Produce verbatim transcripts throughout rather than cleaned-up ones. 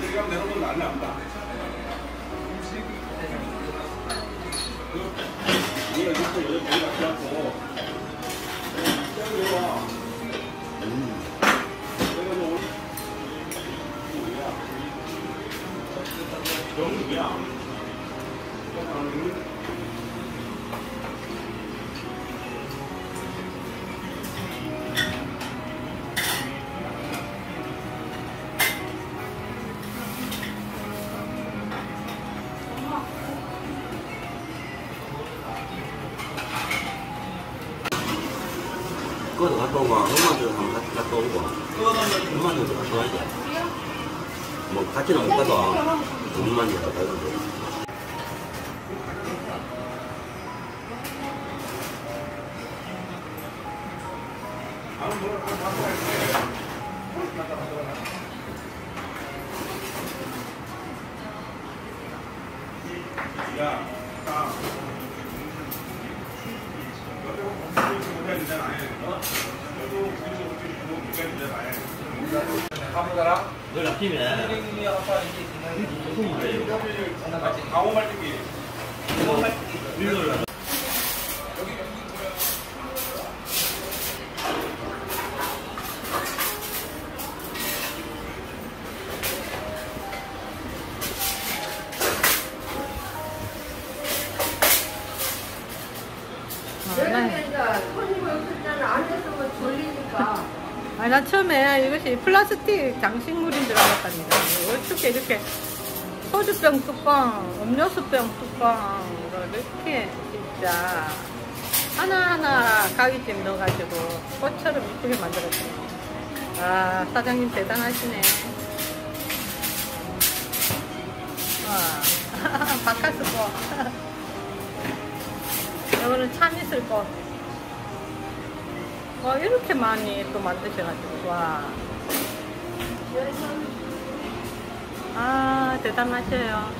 시간 내려보면 난리 납니다. 이거 이거 여기 같이 갖고 떼어내와. 음. 떼어내와. 영국이야. 그거도 갔다 오고, 엄마들 한번 같이 갔다 오고, 엄마들도 갔다 와야 돼. 뭐, 같이는 못 가도, 엄마만 갔다 가는데. 야, 아. 너 잡히면 강호 말뚝기. 일로 올라. 손님이 없을 때는 안에서 뭐 졸리니까. 아니, 나 처음에 이것이 플라스틱 장식물인 줄 알았답니다. 어떻게 이렇게 소주병 뚜껑, 음료수병 뚜껑으로 이렇게 진짜 하나하나 가위찜 넣어가지고 꽃처럼 이쁘게 만들었어요. 아, 사장님 대단하시네. 와, 바카스꽃. 이거는 참이슬꽃. 와, 이렇게 많이 또 만드셔가지고, 와. 아, 대단하셔요.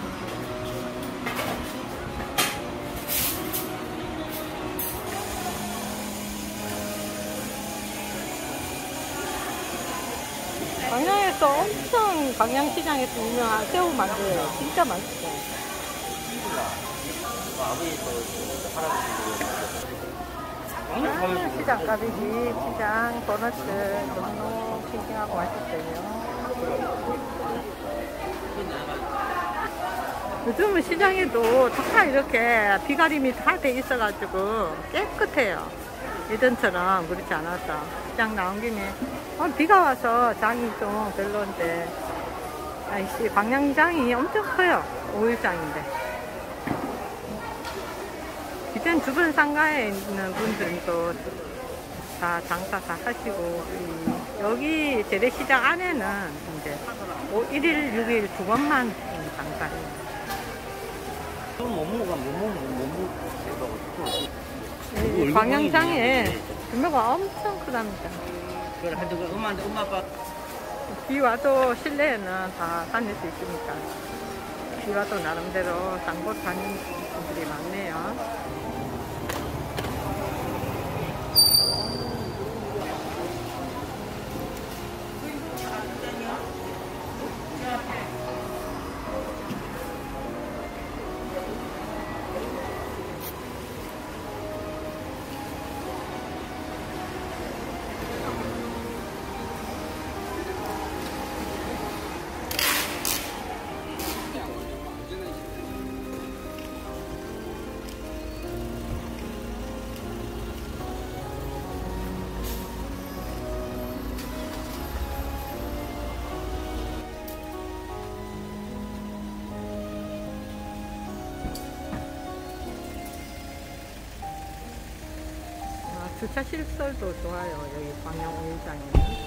광양에서 엄청, 광양시장에서 유명한 새우 만두예요. 진짜 맛있어요. 아, 시장 가비지, 시장, 도넛츠 너무 싱싱하고 맛있어요. 요즘은 시장에도 다 이렇게 비가림이 다 돼 있어가지고 깨끗해요. 예전처럼 그렇지 않았어. 시장 나온 김에 어, 비가 와서 장이 좀 별로인데, 아이씨, 광양장이 엄청 커요. 오일장인데. 이젠 주변 상가에 있는 분들도 다 장사 다 하시고, 여기 재래시장 안에는 이제 일 일, 육 일 두 번만 장사해요. 못 먹어, 못 먹어, 못 먹어. 광양장에 규모가 엄청 크답니다. 그래, 하여튼 엄마한테 엄마 아빠. 비 와도 실내에는 다 다닐 수 있으니까. 비 와도 나름대로 장보 다니는 분들이 많네요. 주차 시설도 좋아요. 여기 광양 오일장에.